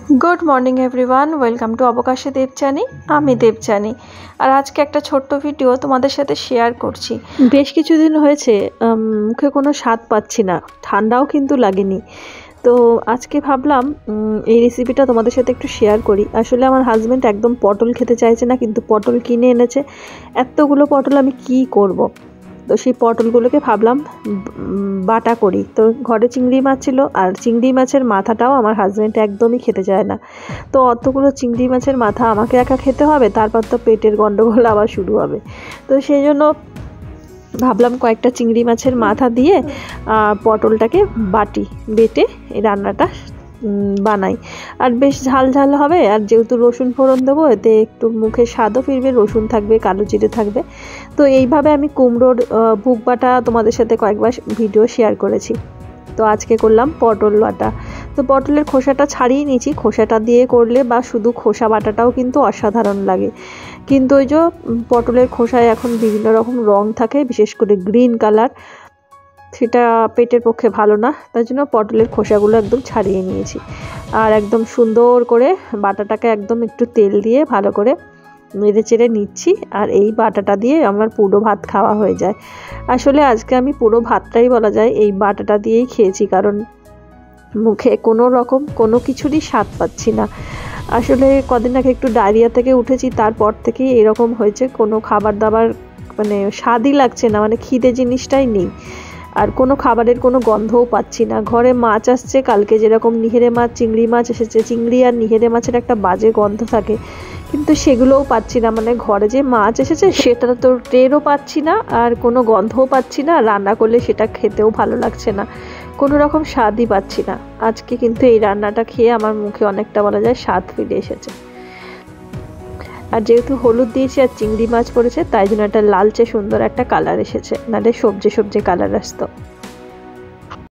Good morning everyone welcome to अवकाशे देवचानी आमी देवचानी और आज के एक छोट्ट भिडियो तुम्हादेर साथे शेयर करछि। बेश किछुदिन हयेछे मुखे कोनो स्वाद पाচ্ছি ना, ठांडाओ किन्तु लागेनी। तो आज के भाबलाम এই রেসিপিটা তোমাদের সাথে একটু শেয়ার করি। আসলে আমার হাজবেন্ড একদম পটল খেতে চাইছে না, কিন্তু পটল কিনে এনেছে। এতগুলো পটল আমি কি করব? তো সেই পটলগুলোকে ভাবলাম বাটা করি। তো ঘরে চিংড়ি মাছ ছিল, আর চিংড়ি মাছের মাথাটাও আমার হাজবেন্ড একদমই খেতে চায় না। তো অতগুলো চিংড়ি মাছের মাথা আমাকে একা খেতে হবে, তারপর তো পেটের গন্ডগোল আবার শুরু হবে। তো সেই জন্য ভাবলাম কয়েকটা চিংড়ি মাছের মাথা দিয়ে পটলটাকে বেটে এই রান্নাটা বানাই। আর বেশ ঝাল ঝাল হবে, আর যেহেতু রসুন ফোড়ন দেবো এতে একটু মুখে স্বাদও ফিরবে, রসুন থাকবে, কালো জিরে থাকবে। তো এইভাবে আমি কুমড়োর বুক বাটা তোমাদের সাথে কয়েকবার ভিডিও শেয়ার করেছি। তো আজকে করলাম পটল বাটা। তো পটলের খোসাটা ছাড়িয়ে নিয়েছি। খোসাটা দিয়ে করলে বা শুধু খোসা বাটাটাও কিন্তু অসাধারণ লাগে, কিন্তু ওই যে পটলের খোসায় এখন বিভিন্ন রকম রং থাকে, বিশেষ করে গ্রিন কালার, সেটা পেটের পক্ষে ভালো না। তার জন্য পটলের খোসাগুলো একদম ছাড়িয়ে নিয়েছি, আর একদম সুন্দর করে বাটাটাকে একদম একটু তেল দিয়ে ভালো করে নেড়ে চেড়ে নিচ্ছি। আর এই বাটাটা দিয়ে আমার পুরো ভাত খাওয়া হয়ে যায়। আসলে আজকে আমি পুরো ভাতটাই বলা যায় এই বাটাটা দিয়েই খেয়েছি, কারণ মুখে কোনো কিছুরই স্বাদ পাচ্ছি না। আসলে কদিন আগে একটু ডায়রিয়া থেকে উঠেছি, তারপর থেকেই এরকম হয়েছে, কোনো খাবার দাবার মানে স্বাদই লাগছে না, মানে খিদে জিনিসটাই নেই। আর কোনো খাবারের কোনো গন্ধও পাচ্ছি না। ঘরে মাছ আসছে, কালকে যেরকম নিহেরে মাছ, চিংড়ি মাছ এসেছে, চিংড়ি আর নিহেরে মাছের একটা বাজে গন্ধ থাকে, কিন্তু সেগুলোও পাচ্ছি না। মানে ঘরে যে মাছ এসেছে সেটা তো টেরও পাচ্ছি না, আর কোনো গন্ধও পাচ্ছি না, রান্না করলে সেটা খেতেও ভালো লাগছে না, কোনো রকম স্বাদই পাচ্ছি না। আজকে কিন্তু এই রান্নাটা খেয়ে আমার মুখে অনেকটা বলা যায় স্বাদ ফিরে এসেছে। আর যেহেতু হলুদ দিয়েছি আর চিংড়ি মাছ পড়েছে, তাই জন্য একটা লালচে সুন্দর একটা কালার এসেছে, নাহলে সবজি কালার আসতো।